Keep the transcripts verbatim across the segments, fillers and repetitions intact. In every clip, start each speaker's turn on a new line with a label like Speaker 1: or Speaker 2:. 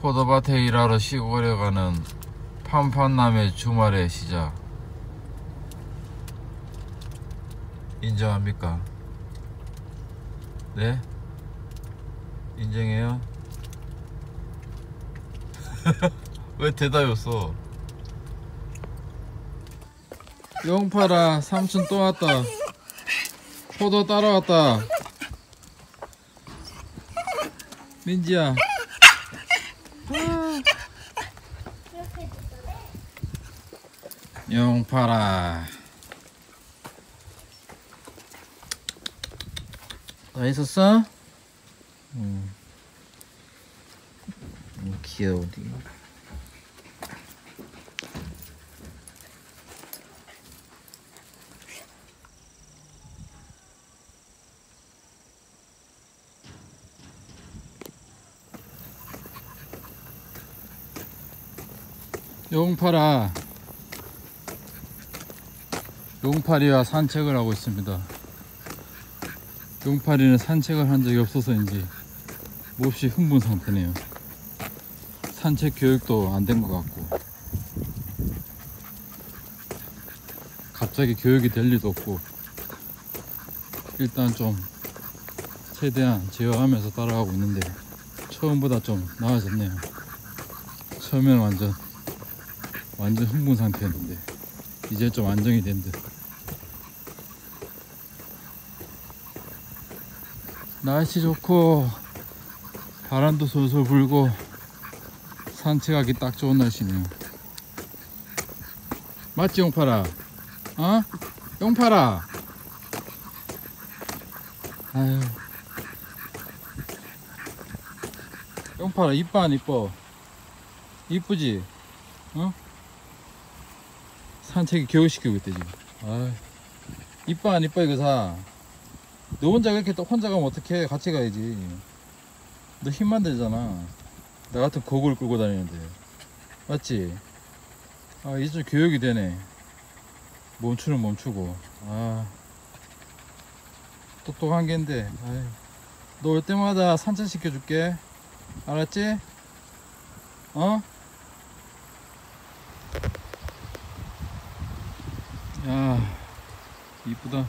Speaker 1: 포도밭에 일하러 시골에 가는 판판남의 주말의 시작. 인정합니까? 네? 인정해요? 왜 대답이 없어? 용파라, 삼촌 또 왔다. 포도 따라왔다. 민지야. 용파라. 다 있었어? 응. 음, 귀여우디. 용파라. 용파리와 산책을 하고 있습니다. 용파리는 산책을 한 적이 없어서인지 몹시 흥분 상태네요. 산책 교육도 안 된 것 같고, 갑자기 교육이 될 리도 없고, 일단 좀 최대한 제어하면서 따라가고 있는데 처음보다 좀 나아졌네요. 처음에는 완전 완전 흥분 상태였는데 이제 좀 안정이 된 듯. 날씨 좋고 바람도 솔솔 불고 산책하기 딱 좋은 날씨네요. 맞지 용파라? 어? 용파라. 아유, 용파라 이뻐 안 이뻐? 이쁘지? 어? 산책이 교육시키고 있대 지금. 아유, 이뻐 안 이뻐 이거 사? 너 혼자 그렇게 또 혼자 가면 어떡해? 같이 가야지. 너 힘만 들잖아. 나 같은 고구를 끌고 다니는데. 맞지? 아, 이제 좀 교육이 되네. 멈추는 멈추고. 아, 똑똑한 겐데. 너 올 때마다 산책 시켜줄게. 알았지? 어? 야, 이쁘다.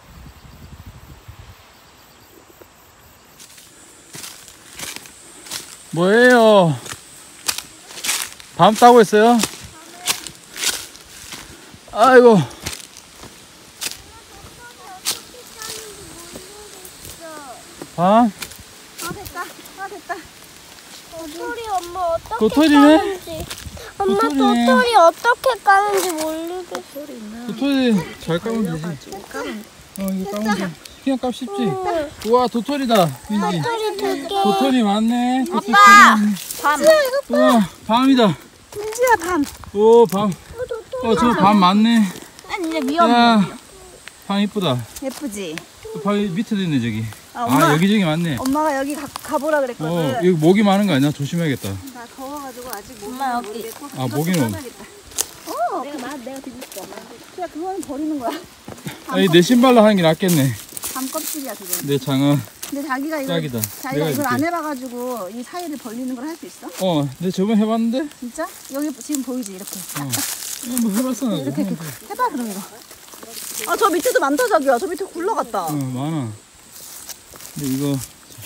Speaker 1: 뭐예요? 밤 따고 있어요? 아이고. 밤?
Speaker 2: 아 됐다. 아 됐다. 도토리 엄마 어떻게
Speaker 1: 도토리네?
Speaker 2: 까는지. 엄마
Speaker 1: 도토리네.
Speaker 2: 도토리 어떻게 까는지 모르겠어.
Speaker 1: 도토리 잘 까면 되지. 어, 이거 까면 돼. 그냥 깝 쉽지? 우와, 도토리다, 민지.
Speaker 2: 도토리 두 개.
Speaker 1: 도토리 많네. 도토리
Speaker 2: 아빠!
Speaker 1: 많네.
Speaker 2: 밤.
Speaker 1: 우와, 밤이다.
Speaker 2: 민지야 밤.
Speaker 1: 오, 밤. 어, 저 밤 많네.
Speaker 2: 아니 이제 위험.
Speaker 1: 야, 밤 이쁘다.
Speaker 2: 예쁘지?
Speaker 1: 밤 밑에도 있네, 저기.
Speaker 2: 아, 엄마.
Speaker 1: 아, 여기저기 많네.
Speaker 2: 엄마가 여기 가, 가보라 그랬거든.
Speaker 1: 어, 여기 모기 많은 거 아니야? 조심해야겠다.
Speaker 2: 나 더워가지고 아직 못. 엄마 여기.
Speaker 1: 아, 모기는.
Speaker 2: 어, 내가 나 내가 드릴게. 야 그거는 버리는 거야.
Speaker 1: 아니, 내 신발로 하는 게 낫겠네.
Speaker 2: 밤 껍질이야 그거.
Speaker 1: 내 장어.
Speaker 2: 근데 자기가 이거
Speaker 1: 딱이다.
Speaker 2: 자기가
Speaker 1: 내가
Speaker 2: 이걸 안
Speaker 1: 해줄게.
Speaker 2: 해봐가지고 이 사이를 벌리는 걸 할 수 있어?
Speaker 1: 어, 내 저번 해봤는데?
Speaker 2: 진짜? 여기 지금 보이지 이렇게.
Speaker 1: 어. 뭐 해봤어, 나도.
Speaker 2: 이렇게 이렇게 해봐 그럼 이거. 아 저 밑에도 많다 자기야. 저 밑에 굴러갔다.
Speaker 1: 어, 많아. 근데 이거.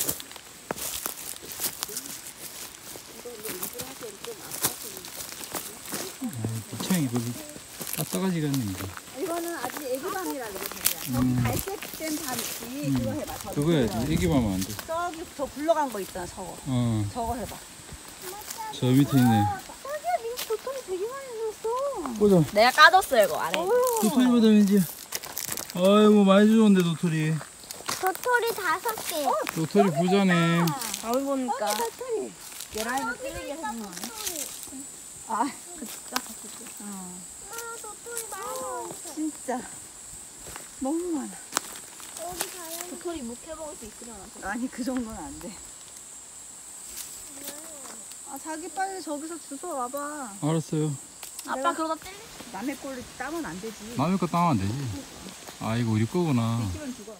Speaker 1: 아이, 고창이 거기 따가지가 있네, 이거.
Speaker 2: 이거는 아직 애기밤이라 그래 자기야.
Speaker 1: 음.
Speaker 2: 저기 갈색된 밤 있지. 그거 해봐. 저기
Speaker 1: 그거 해야지.
Speaker 2: 굴러가는
Speaker 1: 애기만 하면 안 돼.
Speaker 2: 거. 저기 저 굴러간 거 있잖아 저거.
Speaker 1: 어,
Speaker 2: 저거 해봐.
Speaker 1: 저 밑에 있네.
Speaker 2: 자기야 민지 도토리 되게 많이 줬어.
Speaker 1: 보자.
Speaker 2: 내가 까뒀어 이거 아래.
Speaker 1: 도토리보다 왠지. 아이고, 많이 주는데, 도토리.
Speaker 2: 도토리 다섯 개.
Speaker 1: 도토리 부자네.
Speaker 2: 아울 보니까. 도토리. 계란이도 쓰레기 해주는 거 아니야? 아, 그 진짜? 어. 엄마 도토리 많아. 진짜. 너무 많아. 여기 가요. 도토리 묵혀 먹을 수 있으려나? 아니 그 정도는 안 돼. 아 자기 빨리 저기서 주워 와봐.
Speaker 1: 알았어요.
Speaker 2: 아빠 그러다 찔리? 남의 꼴로 따면 안 되지.
Speaker 1: 남의 거 따면 안 되지. 아, 이거 우리 거구나.
Speaker 2: 키면 죽어.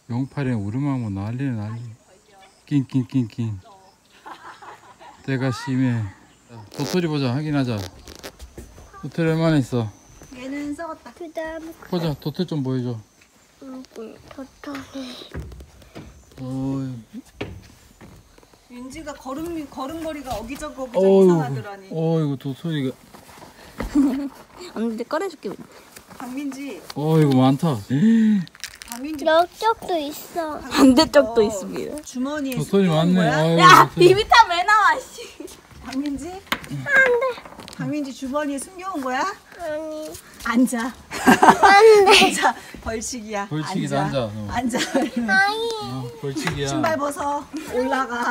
Speaker 1: 용팔에 우르마 뭐 난리네 난리. 낑낑낑낑. 때가 심해. 도토리 보자. 확인하자. 도토리 얼마나 있어?
Speaker 2: 얘는 썩었다.
Speaker 3: 그다음
Speaker 1: 보자. 도토리 좀 보여줘.
Speaker 3: 도토리.
Speaker 1: 어이.
Speaker 2: 윤지가 걸음 걸음걸이가 어기저기 어기저기
Speaker 1: 어이구.
Speaker 2: 이상하더라니.
Speaker 1: 어이구 도토리가.
Speaker 3: 언니 꺼내줄게.
Speaker 2: 박민지,
Speaker 1: 어이구 많다.
Speaker 2: 박민지
Speaker 3: 저쪽도 있어.
Speaker 2: 반대쪽도
Speaker 3: 있습니다.
Speaker 2: 주머니에
Speaker 1: 도토리
Speaker 2: 숨겨온
Speaker 1: 많네.
Speaker 2: 거야?
Speaker 1: 아이고,
Speaker 3: 야,
Speaker 1: 도토리.
Speaker 3: 비비탄 왜 나와, 씨.
Speaker 2: 박민지? 안돼. 박민지 주머니에 숨겨온 거야?
Speaker 3: 아니.
Speaker 2: 앉아.
Speaker 3: 안돼.
Speaker 2: 앉아. 벌칙이야.
Speaker 1: 벌칙이다, 앉아, 어.
Speaker 2: 앉아.
Speaker 3: 아니.
Speaker 1: 어, 벌칙이야.
Speaker 2: 신발 벗어. 올라가.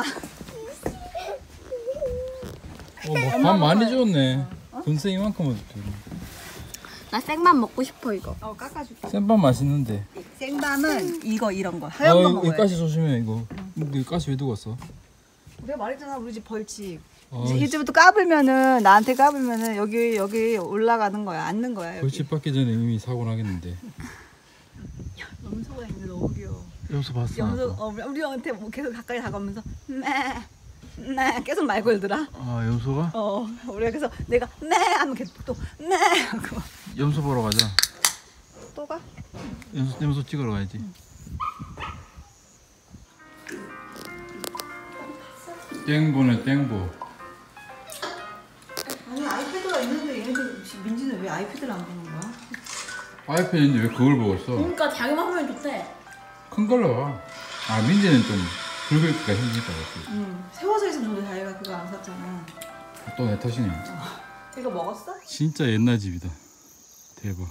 Speaker 1: 어, 뭐, 밥 많이 줬네. 분쇄 이만큼은 줬네.
Speaker 3: 나 생밥 먹고 싶어, 이거.
Speaker 2: 어 깎아줄게.
Speaker 1: 센밥 맛있는데.
Speaker 2: 생밤은 이거 이런 거
Speaker 1: 아,
Speaker 2: 하얀 거
Speaker 1: 이거,
Speaker 2: 먹어야
Speaker 1: 이거
Speaker 2: 돼.
Speaker 1: 가시 조심해 이거. 이거 가시 왜 두고 왔어?
Speaker 2: 내가 말했잖아 우리 집 벌칙.
Speaker 1: 아,
Speaker 2: 이제 이제부터 까불면은 나한테 까불면은 여기 여기 올라가는 거야. 앉는 거야. 여기.
Speaker 1: 벌칙 받기 전에 이미 사고 나겠는데.
Speaker 2: 염소가 있는데 너무 귀여워.
Speaker 1: 염소 봤어?
Speaker 2: 염소
Speaker 1: 아까?
Speaker 2: 어, 우리한테 뭐 계속 가까이 다가오면서 네, 네 계속 말 걸더라.
Speaker 1: 아 염소가?
Speaker 2: 어, 우리가 그래서 내가 네 하면 계속 또네 하고
Speaker 1: 염소 보러 가자.
Speaker 2: 또 가?
Speaker 1: 염소, 염소 찍으러 가야지. 땡보네 땡보.
Speaker 2: 아니 아이패드가 있는데 얘네들 민지는 왜 아이패드를 안 보는 거야?
Speaker 1: 아이패드인데 왜 그걸 보고 있어?
Speaker 3: 그러니까 자기만 하면 좋대.
Speaker 1: 큰 걸로 봐. 아 민지는 좀 굵으니까 힘들다 그랬지.
Speaker 2: 응. 세워져 있으면 좋은데 자기가 그거 안 샀잖아.
Speaker 1: 또 내 탓이네.
Speaker 2: 이거 먹었어?
Speaker 1: 진짜 옛날 집이다. 대박.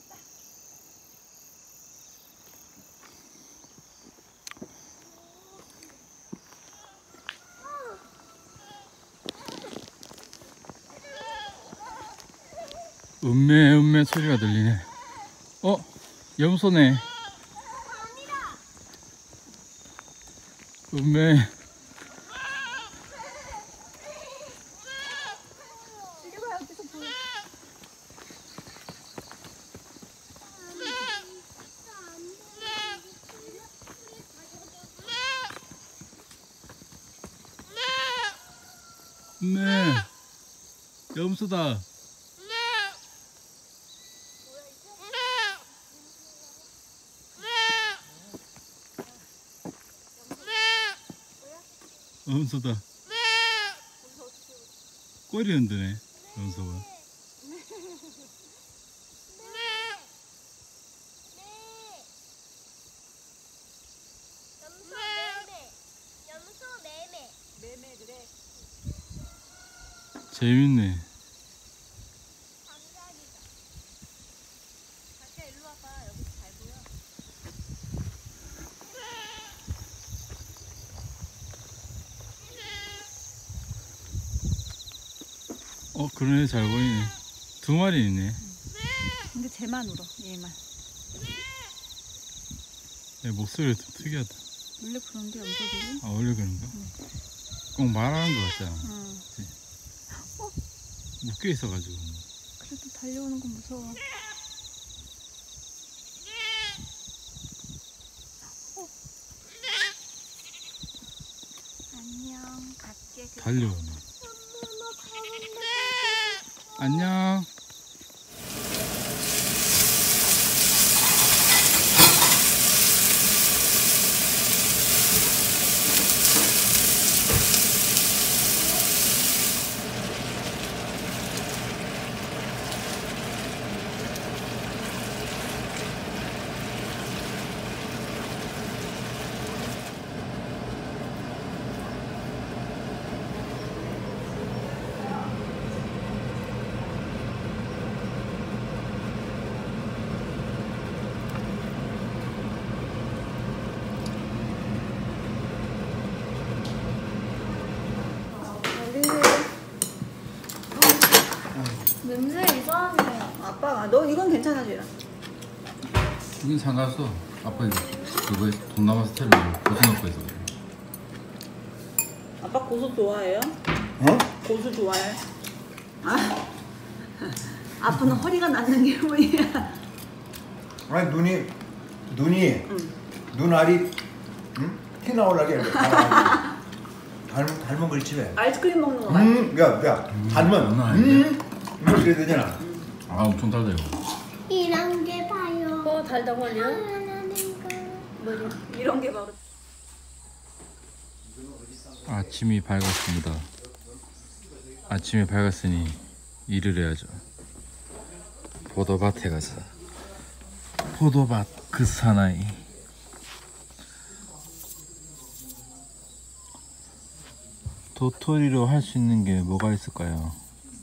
Speaker 1: 음메 음메 소리가 들리네. 어? 염소네. 음메. 음메. 염소다. 염소다. 꼬리 흔드네 염소가.
Speaker 2: 매매그래.
Speaker 1: 재밌네.
Speaker 2: 자기야 일로 와봐. 여기 잘 보여.
Speaker 1: 어 그러네 잘 보이네. 두 마리 있네.
Speaker 2: 근데 쟤만 울어. 얘만.
Speaker 1: 내 목소리가 좀 특이하다.
Speaker 2: 원래 그런데 염소들이.
Speaker 1: 아 원래 그런가? 꼭 말하는 거 같잖아.
Speaker 2: 응.
Speaker 1: 묶여 있어가지고.
Speaker 2: 그래도 달려오는 건 무서워. 어. 안녕. 갈게.
Speaker 1: 달려오네. 안녕.
Speaker 3: 냄새 이상해.
Speaker 2: 아빠가 너 이건 괜찮아 쟤랑.
Speaker 1: 이건 상관없어. 아빠 이거 그거 돈 남아서 테레비 고등학교에서 그래.
Speaker 2: 아빠 고수 좋아해요?
Speaker 4: 어?
Speaker 2: 고수 좋아해? 아, 아빠는 허리가 낫는 게 뭐야?
Speaker 4: 아니 눈이 눈이
Speaker 2: 응.
Speaker 4: 눈알이 응? 피 나오려게 이렇게 닮은 닮은 걸 집에.
Speaker 2: 아이스크림 먹는 거 같아.
Speaker 4: 음, 야, 야, 닮은.
Speaker 1: 장난 아닌데?
Speaker 4: 음, 뭐 이래 되잖아.
Speaker 1: 아 엄청 달다 이거.
Speaker 3: 이런 게 봐요.
Speaker 2: 어 달다고 하냐?
Speaker 3: 하나는 거.
Speaker 2: 뭐지? 이런 게 바로.
Speaker 1: 아침이 밝았습니다. 아침이 밝았으니 일을 해야죠. 포도밭에 가서 포도밭 그 사나이. 도토리로 할 수 있는 게 뭐가 있을까요?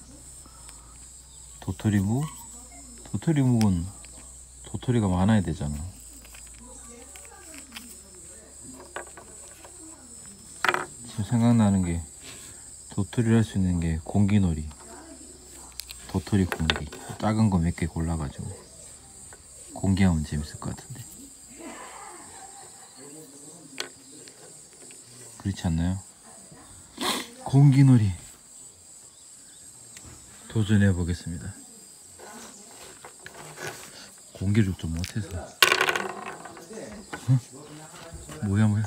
Speaker 1: 도토리묵? 도토리묵은 도토리가 많아야 되잖아. 지금 생각나는 게 도토리를 할 수 있는 게 공기놀이. 도토리 공기. 작은 거 몇 개 골라가지고 공기하면 재밌을 것 같은데. 그렇지 않나요? 공기놀이 도전해 보겠습니다. 공기를 좀 못해서. 응? 뭐야 뭐야.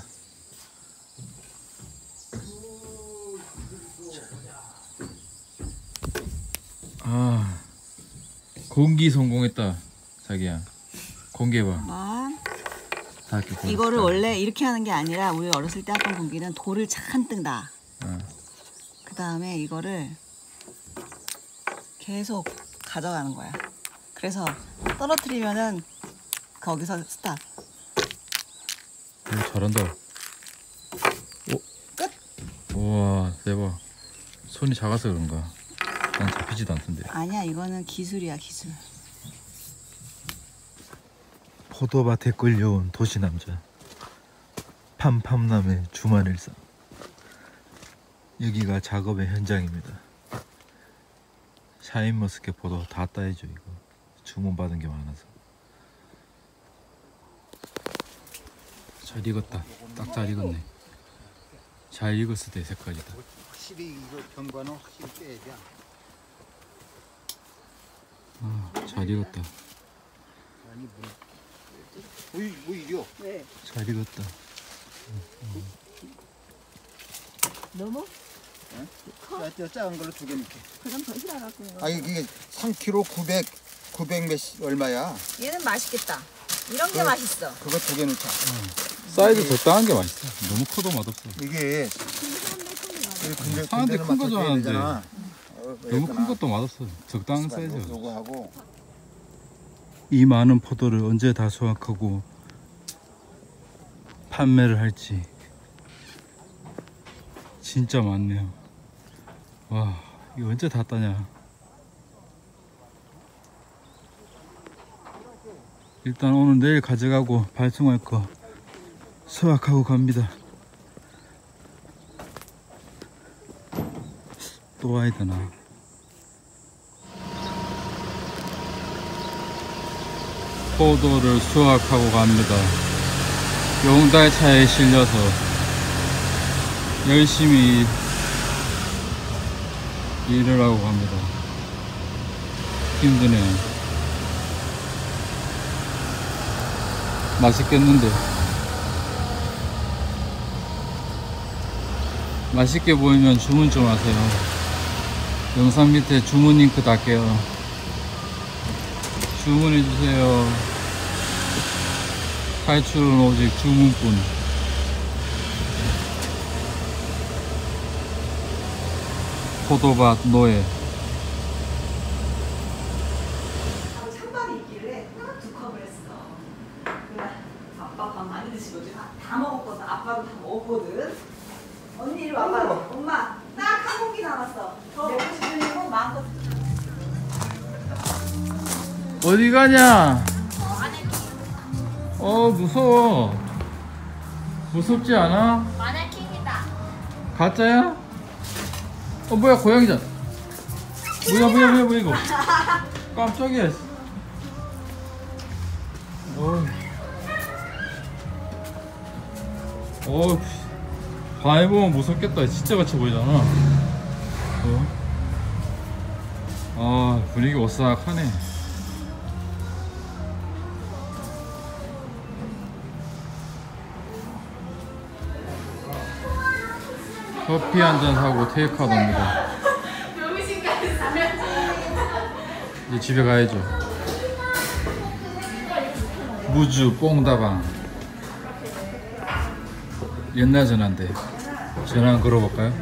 Speaker 1: 아, 공기 성공했다. 자기야 공기해봐.
Speaker 2: 아,
Speaker 1: 다 이렇게 보여줄까?
Speaker 2: 이거를 원래 이렇게 하는 게 아니라 우리 어렸을 때 했던 공기는 돌을 잔뜩 놔.
Speaker 1: 어.
Speaker 2: 그 다음에 이거를 계속 가져가는 거야. 그래서 떨어뜨리면은 거기서 스탑.
Speaker 1: 오, 잘한다. 오.
Speaker 2: 끝.
Speaker 1: 우와 대박. 손이 작아서 그런가? 난 잡히지도 않던데.
Speaker 2: 아니야, 이거는 기술이야, 기술.
Speaker 1: 포도밭에 끌려온 도시남자 팜팜남의 주말 일상. 여기가 작업의 현장입니다. 샤인머스켓 포도 다 따야죠. 이거 주문 받은 게 많아서. 잘 익었다. 딱 잘 익었네. 잘 익었을 때 색깔이다.
Speaker 4: 확실히 이거 경과는 확실히 빼야.
Speaker 1: 아, 잘 익었다.
Speaker 4: 아니 뭐, 뭐, 이- 뭐 이려?
Speaker 2: 왜?
Speaker 1: 잘 익었다.
Speaker 2: 너무?
Speaker 4: 짜, 작은 걸로 두 개 넣게.
Speaker 2: 그럼 더 실어갖고 이거.
Speaker 4: 아니 이게 삼 킬로그램 구백, 구백 몇십 얼마야?
Speaker 2: 얘는 맛있겠다. 이런 게
Speaker 4: 그-
Speaker 2: 맛있어.
Speaker 4: 그거 두 개 넣자.
Speaker 1: 사이즈 적당한 게 맛있어. 너무 커도 맛없어.
Speaker 4: 이게 근데
Speaker 1: 사람들이 큰거 좋아하는데 너무 큰
Speaker 4: 것
Speaker 1: 것도 맛없어. 적당한 사이즈가.
Speaker 4: 요거 하고
Speaker 1: 이 많은 포도를 언제 다 수확하고 판매를 할지 진짜 많네요. 와, 이거 언제 다 따냐. 일단 오늘 내일 가져가고 발송할 거 수확하고 갑니다. 또 와야 되나? 포도를 수확하고 갑니다. 용달차에 실려서 열심히 일을 하고 갑니다. 힘드네요. 맛있겠는데. 맛있게 보이면 주문 좀 하세요. 영상 밑에 주문 링크 달게요. 주문해주세요. 탈출은 오직 주문뿐. 포도밭 노예.
Speaker 2: 찬밥이 있길래 딱 두 컵을 했어. 그래, 아빠 밥 많이 드시거든. 다, 다 먹었거든. 아빠도 다 먹었거든. 언니 이리 와봐. 엄마 딱 한 공기 남았어. 더 먹고 싶으면 거 마음껏.
Speaker 1: 어디 가냐? 어, 무서워. 무섭지 않아?
Speaker 3: 마네킹이다.
Speaker 1: 가짜야? 어, 뭐야, 고양이잖아. 뭐야, 뭐야, 뭐야, 뭐야, 이거. 깜짝이야. 어, 어, 밤에 보면 무섭겠다. 진짜 같이 보이잖아. 어? 아, 분위기 오싹하네. 커피 한 잔 사고 테이크아웃 합니다. 이제 집에 가야죠. 무주 뽕다방. 옛날 전화인데 전화 한번 걸어볼까요?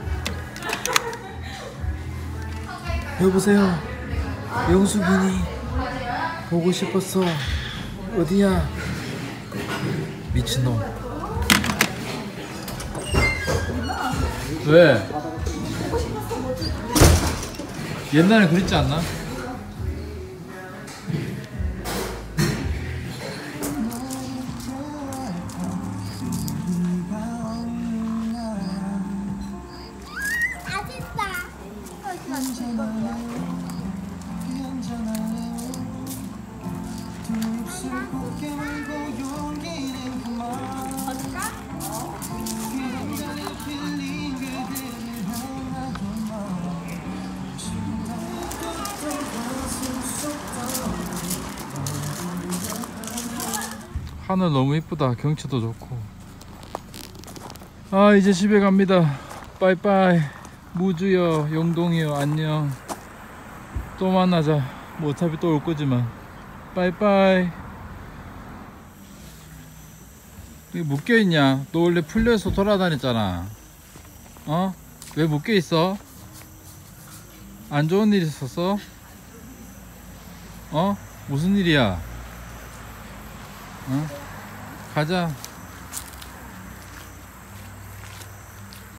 Speaker 1: 여보세요. 영수빈이 보고 싶었어. 어디야? 미친놈. 왜? 옛날에 그랬지 않나? 하늘 너무 이쁘다. 경치도 좋고. 아, 이제 집에 갑니다. 빠이빠이. 무주여, 영동이여, 안녕. 또 만나자. 뭐 어차피 또 올 거지만. 빠이빠이. 왜 묶여있냐? 너 원래 풀려서 돌아다녔잖아. 어? 왜 묶여있어? 안 좋은 일 있었어? 어? 무슨 일이야? 어? 가자.